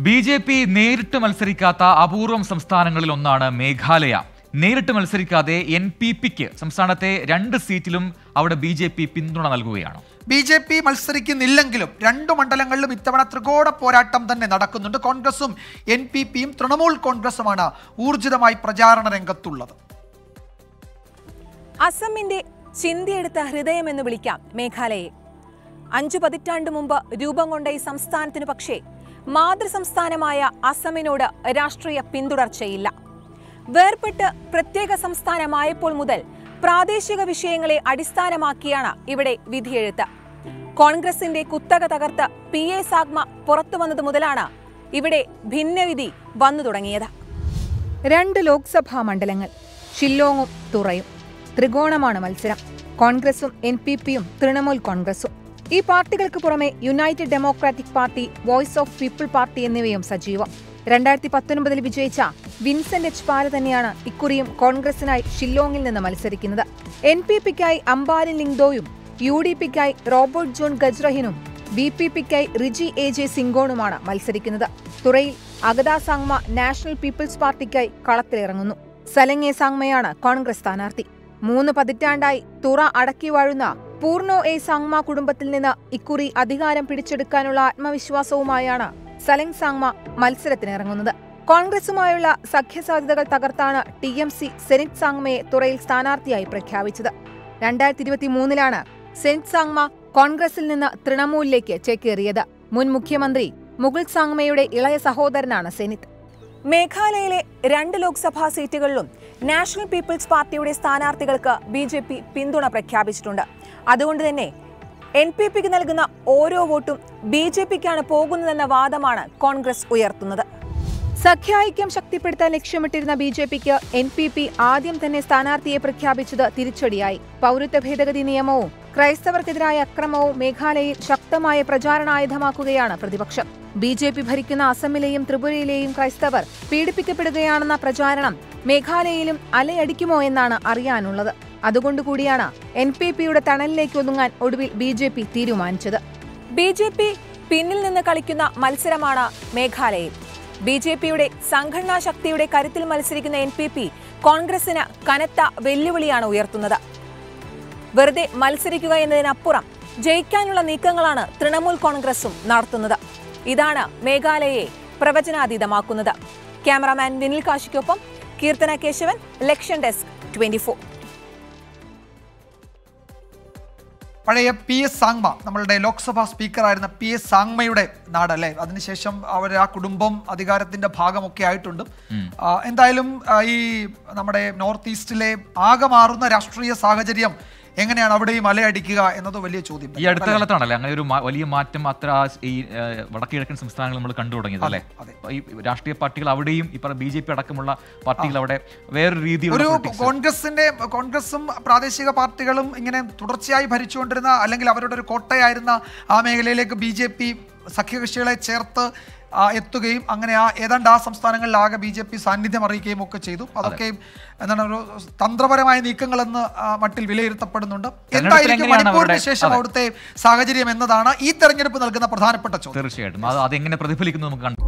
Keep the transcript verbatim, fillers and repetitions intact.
B J P നേരിട്ട് മത്സരിക്കാത്ത അപൂർവം സംസ്ഥാനങ്ങളിൽ ഒന്നാണ് മേഘാലയ. നേരിട്ട് മത്സരിക്കാതെ എൻ പി പിക്ക് സംസ്ഥാനത്തെ രണ്ട് സീറ്റിലും അവിടെ ബി ജെ പി പിന്തുണ നൽകുകയാണ്. ബി ജെ പി മത്സരിക്കുന്നില്ലെങ്കിലും രണ്ടു മണ്ഡലങ്ങളിലും ഇത്തവണ ത്രികോണ പോരാട്ടം തന്നെ നടക്കുന്നുണ്ട്. കോൺഗ്രസും എൻ പി പിയും തൃണമൂൽ കോൺഗ്രസുമാണ് ഊർജിതമായി പ്രചാരണ രംഗത്തുള്ളത്. അസമിന്റെ ചിന്തിയെടുത്ത ഹൃദയം എന്ന് വിളിക്കാം മേഘാലയെ. അഞ്ചു പതിറ്റാണ്ട് മുമ്പ് രൂപം കൊണ്ട ഈ സംസ്ഥാനത്തിനു പക്ഷേ മാതൃ സംസ്ഥാനമായ അസമിനോട് രാഷ്ട്രീയ പിന്തുടർച്ചയില്ല. വേർപെട്ട് പ്രത്യേക സംസ്ഥാനമായപ്പോൾ മുതൽ പ്രാദേശിക വിഷയങ്ങളെ അടിസ്ഥാനമാക്കിയാണ് ഇവിടെ വിധിയെഴുത്ത്. കോൺഗ്രസിന്റെ കുത്തക തകർത്ത് പി എ സാഗ്മ പുറത്തു വന്നത് മുതലാണ് ഇവിടെ ഭിന്നവിധി വന്നു തുടങ്ങിയത്. രണ്ട് ലോക്സഭാ മണ്ഡലങ്ങൾ, ഷില്ലോങ്ങും തുറയും. ത്രികോണമാണ് മത്സരം. കോൺഗ്രസും എൻ പി പിയും തൃണമൂൽ കോൺഗ്രസും. ഈ പാർട്ടികൾക്ക് പുറമെ united democratic party, voice of people party എന്നിവയും സജീവം. രണ്ടായിരത്തി പത്തൊൻപതിൽ വിജയിച്ച വിൻസെന്റ് എച്ച് പാല തന്നെയാണ് ഇക്കുറിയും കോൺഗ്രസിനായി ഷില്ലോങ്ങിൽ നിന്ന് മത്സരിക്കുന്നത്. എൻ പി പിക്കായി അംബാലിൻ ലിങ്ദോയും യു ഡി പിക്കായി റോബർട്ട് ജോൺ ഗജ്റഹിനും ബി പി പിക്കായി റിജി എ ജെ സിംഗോണുമാണ് മത്സരിക്കുന്നത്. തുറയിൽ അഗത സാങ്മ നാഷണൽ പീപ്പിൾസ് പാർട്ടിക്കായി കളത്തിലിറങ്ങുന്നു. സലങ്ങെ സാങ്മയാണ് കോൺഗ്രസ് സ്ഥാനാർത്ഥി. മൂന്ന് പതിറ്റാണ്ടായി തുറ അടക്കി വാഴുന്ന പൂർണോ എ സാങ്മ കുടുംബത്തിൽ നിന്ന് ഇക്കുറി അധികാരം പിടിച്ചെടുക്കാനുള്ള ആത്മവിശ്വാസവുമായാണ് സലങ് സാങ്മ മത്സരത്തിനിറങ്ങുന്നത്. കോൺഗ്രസുമായുള്ള സഖ്യസാധ്യതകൾ തകർത്താണ് ടി എം സി സെനിറ്റ് സാങ്മയെ തുറയിൽ സ്ഥാനാർത്ഥിയായി പ്രഖ്യാപിച്ചത്. രണ്ടായിരത്തി ഇരുപത്തി മൂന്നിലാണ് സെനിറ്റ് സാങ്മ കോൺഗ്രസിൽ നിന്ന് തൃണമൂലിലേക്ക് ചേക്കേറിയത്. മുൻ മുഖ്യമന്ത്രി മുകുൾ സാങ്മയുടെ ഇളയ സഹോദരനാണ് സെനിറ്റ്. മേഘാലയയിലെ രണ്ട് ലോക്സഭാ സീറ്റുകളിലും നാഷണൽ പീപ്പിൾസ് പാർട്ടിയുടെ സ്ഥാനാർത്ഥികൾക്ക് ബി ജെ പി പിന്തുണ പ്രഖ്യാപിച്ചിട്ടുണ്ട്. അതുകൊണ്ട് തന്നെ എൻ പി പിക്ക് നൽകുന്ന ഓരോ വോട്ടും ബി ജെ പിക്കാണ് പോകുന്നതെന്ന വാദമാണ് കോൺഗ്രസ് ഉയർത്തുന്നത്. സഖ്യാഐക്യം ശക്തിപ്പെടുത്താൻ ലക്ഷ്യമിട്ടിരുന്ന ബി ജെ പിക്ക് എൻ പി പി ആദ്യം തന്നെ സ്ഥാനാർത്ഥിയെ പ്രഖ്യാപിച്ചത് തിരിച്ചടിയായി. പൗരത്വ ഭേദഗതി നിയമവും ക്രൈസ്തവർക്കെതിരായ അക്രമവും മേഘാലയയിൽ ശക്തമായ പ്രചാരണായുധമാക്കുകയാണ് പ്രതിപക്ഷം. ബി ജെ പി ഭരിക്കുന്ന അസമിലെയും ത്രിപുരയിലെയും ക്രൈസ്തവർ പീഡിപ്പിക്കപ്പെടുകയാണെന്ന പ്രചാരണം മേഘാലയയിലും അലയടിക്കുമോ എന്നാണ് അറിയാനുള്ളത്. അതുകൊണ്ടുകൂടിയാണ് എൻ പി പിയുടെ തണലിലേക്ക് ഒതുങ്ങാൻ ഒടുവിൽ ബി ജെ പി തീരുമാനിച്ചത്. ബി ജെ പി പിന്നിൽ നിന്ന് കളിക്കുന്ന മത്സരമാണ് മേഘാലയയിൽ. ബി ജെ പിയുടെ സംഘടനാ ശക്തിയുടെ കരുത്തിൽ മത്സരിക്കുന്ന എൻ പി പി കോൺഗ്രസിന് കനത്ത വെല്ലുവിളിയാണ് ഉയർത്തുന്നത്. വെറുതെ മത്സരിക്കുക എന്നതിനപ്പുറം ജയിക്കാനുള്ള നീക്കങ്ങളാണ് തൃണമൂൽ കോൺഗ്രസും നടത്തുന്നത്. ഇതാണ് മേഘാലയയെ പ്രവചനാതീതമാക്കുന്നത്. ക്യാമറാമാൻ വിനിൽ കാശിക്കൊപ്പം Keerthana Keshavan, election desk, twenty four. പഴയ പി എസ് സാങ്മ, നമ്മളുടെ ലോക്സഭാ സ്പീക്കറായിരുന്ന പി എസ് സാങ്മയുടെ നാടല്ലേ. അതിനുശേഷം അവർ ആ കുടുംബം അധികാരത്തിന്റെ ഭാഗമൊക്കെ ആയിട്ടുണ്ട്. എന്തായാലും ഈ നമ്മുടെ നോർത്ത് ഈസ്റ്റിലെ ആകെ മാറുന്ന രാഷ്ട്രീയ സാഹചര്യം എങ്ങനെയാണ് അവിടെയും അലയടിക്കുക എന്നത് വലിയ ചോദ്യം. ഈ അടുത്ത കാലത്താണല്ലേ അങ്ങനെ ഒരു വലിയ മാറ്റം അത്ര ഈ വടക്കിഴക്കൻ സംസ്ഥാനങ്ങൾ നമ്മൾ കണ്ടു തുടങ്ങിയത് അല്ലേ. ഈ രാഷ്ട്രീയ പാർട്ടികൾ അവിടെയും ഈ ബി ജെ പി അടക്കമുള്ള പാർട്ടികൾ അവിടെ വേറൊരു രീതിയിൽ കോൺഗ്രസിന്റെ കോൺഗ്രസും പ്രാദേശിക പാർട്ടികളും ഇങ്ങനെ തുടർച്ചയായി ഭരിച്ചുകൊണ്ടിരുന്ന അല്ലെങ്കിൽ അവരുടെ ഒരു കോട്ടയായിരുന്ന ആ മേഖലയിലേക്ക് ബി ജെ പി സഖ്യകക്ഷികളെ ചേർത്ത് എത്തുകയും അങ്ങനെ ആ ഏതാണ്ട് ആ സംസ്ഥാനങ്ങളിലാകെ ബി ജെ പി സാന്നിധ്യം അറിയിക്കുകയും ഒക്കെ ചെയ്തു. അതൊക്കെ എന്താണ് ഒരു തന്ത്രപരമായ നീക്കങ്ങളെന്ന് മട്ടിൽ വിലയിരുത്തപ്പെടുന്നുണ്ട്. എന്തായിരിക്കും മണിപ്പൂരിന് ശേഷം അവിടുത്തെ സാഹചര്യം എന്നതാണ് ഈ തെരഞ്ഞെടുപ്പ് നൽകുന്ന പ്രധാനപ്പെട്ട ചോദ്യം. തീർച്ചയായിട്ടും അതെങ്ങനെ പ്രതിഫലിക്കുന്നു നമുക്ക്